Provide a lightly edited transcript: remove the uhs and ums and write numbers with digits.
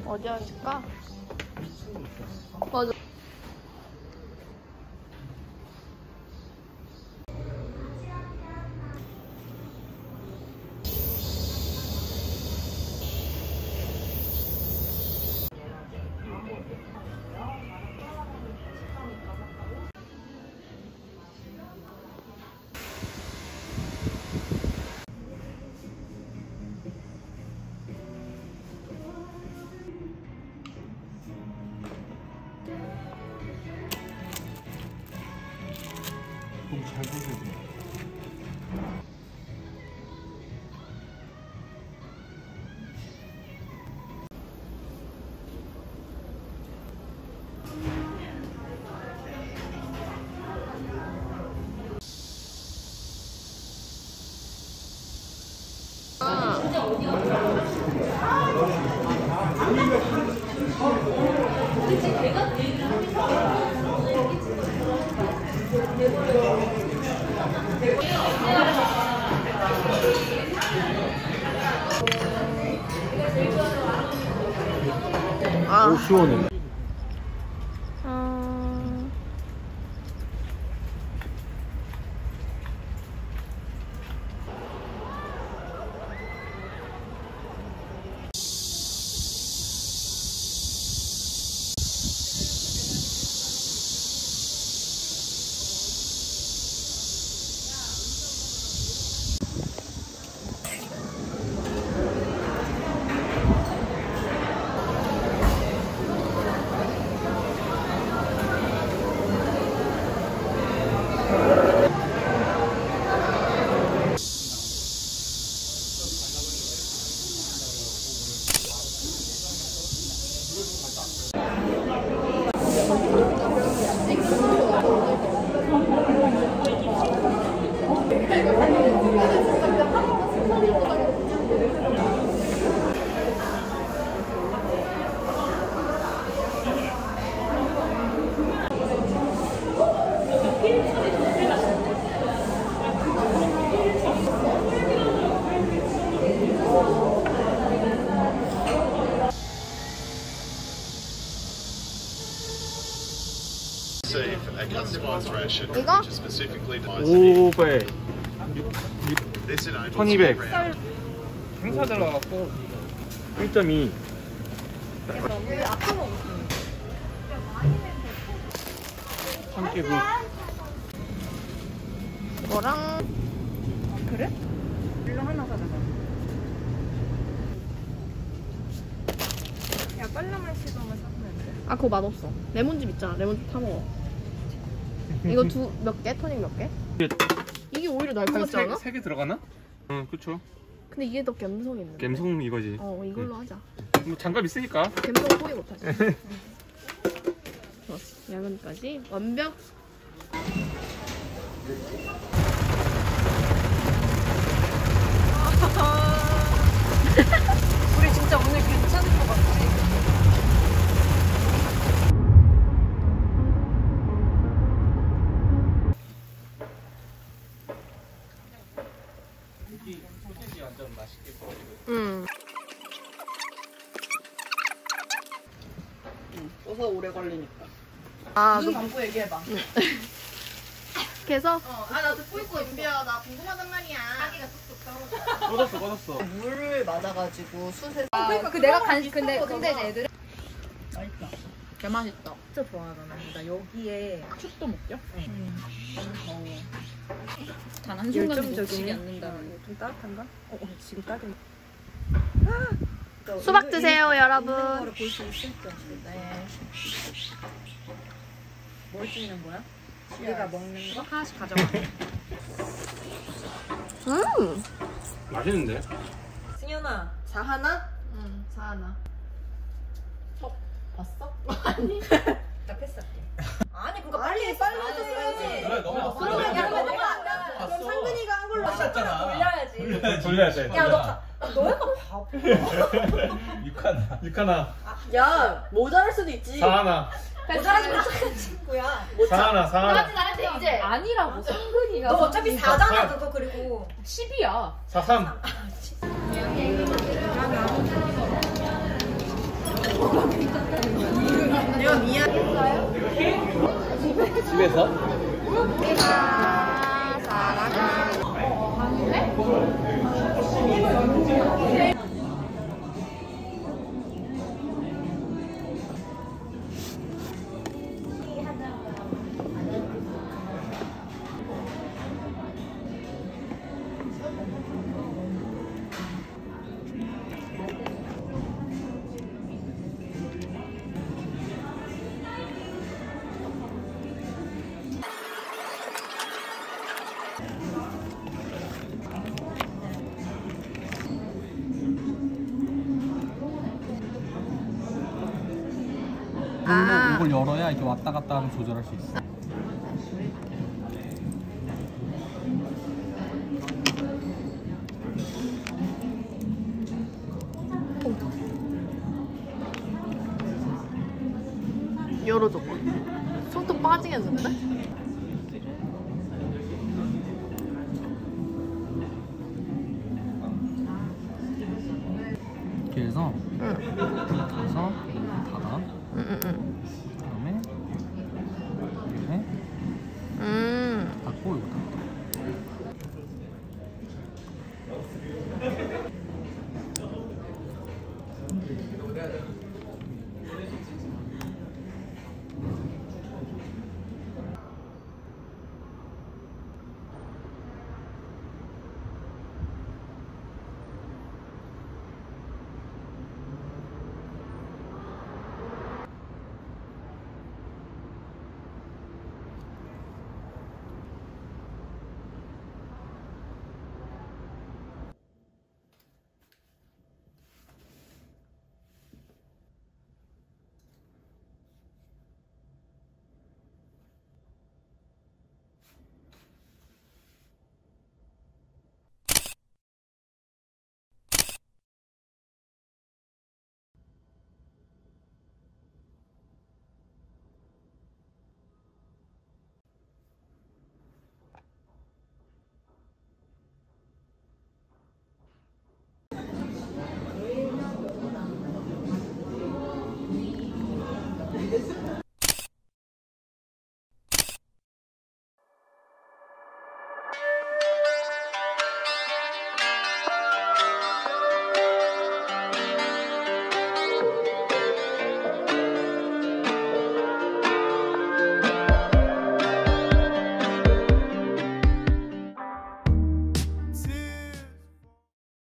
어디 앉을까? 맞아. 너무 잘 보여줘. 오, 시원해. A customized ration 이거? which is specifically designed 500. this enables 1200. all-round 행사 달라갖고 1.2. 참깨 구. 뭐랑 그래? 일로 하나 사잖아. 야, 빨라만 씹으면 사면 안 돼? 아 그거 맛없어. 레몬즙 있잖아. 레몬즙 타 먹어. 이거 몇 개? 토닉 몇 개? 이게 오히려 나을 것 같지 않아? 3개 들어가나? 응, 그쵸. 근데 이게 더 감성이 있는데. 갬성 이거지. 이걸로 하자. 뭐 장갑 있으니까. 감성 포기 못하지. 좋았어. 야근까지 완벽. 우리 진짜 오늘 괜찮을 것 같아. 완전 맛있게 써서 오래 걸리니까. 눈 감고 얘기해봐. 그래서 나 듣고 있어, 윤비야. 나 궁금하단 말이야. 아기가 뚝뚝 떨어져. 꺼졌어. 물을 맞아가지고 숯에. 그러니까 내가 근데 이제 애들은 맛있다. 개 맛있다. 진짜 좋아하잖아. 나 여기에 숯도 먹죠? 너무 더워. 단 한 순간도 놓치지 않는다는. 좀 따뜻한가? 지금 따뜻해. 수박 드세요, 여러분. 볼수 있을 텐데. 뭘 찍는 거야? 우리가 먹는 거 하나씩 가져가. 맛있는데? 승현아, 사하나? 응, 사하나. 봤어? 아니. 나 패스할게. 아니, 그거 빨리 해줬어야지. 그래, 너무 그러면 그럼 상근이가 한 걸로 돌려야지. 돌려야 돼. 야, 너 약간 바보. 6하나. 야, 모자랄 수도 있지. 4하나. 모자라지면 착한 친구야. 4하나. 나한테 이제. 아니라고 상근이가. 너 어차피 4잖아, 그거 그리고. 10이야. 4, 3. 이건 이해하겠어요? 집에서? 이걸 열어야 이렇게 왔다 갔다 하면 조절할 수 있어. 열어줘봐. 손톱 빠지겠는데? 이렇게 해서 응. 그래서 이렇게 닫아. 응. 그다음에 이렇게 닫고 이거 닫아.